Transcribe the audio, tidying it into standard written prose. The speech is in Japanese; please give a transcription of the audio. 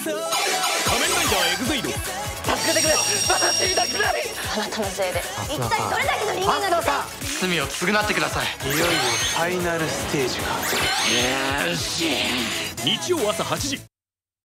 ライダーエグゼイド。 助けてくれ、まだ死にたくない。 あなたのせいで一体どれだけの人間なんですか。 罪を償ってください。 いよいよファイナルステージが。 日曜朝8時。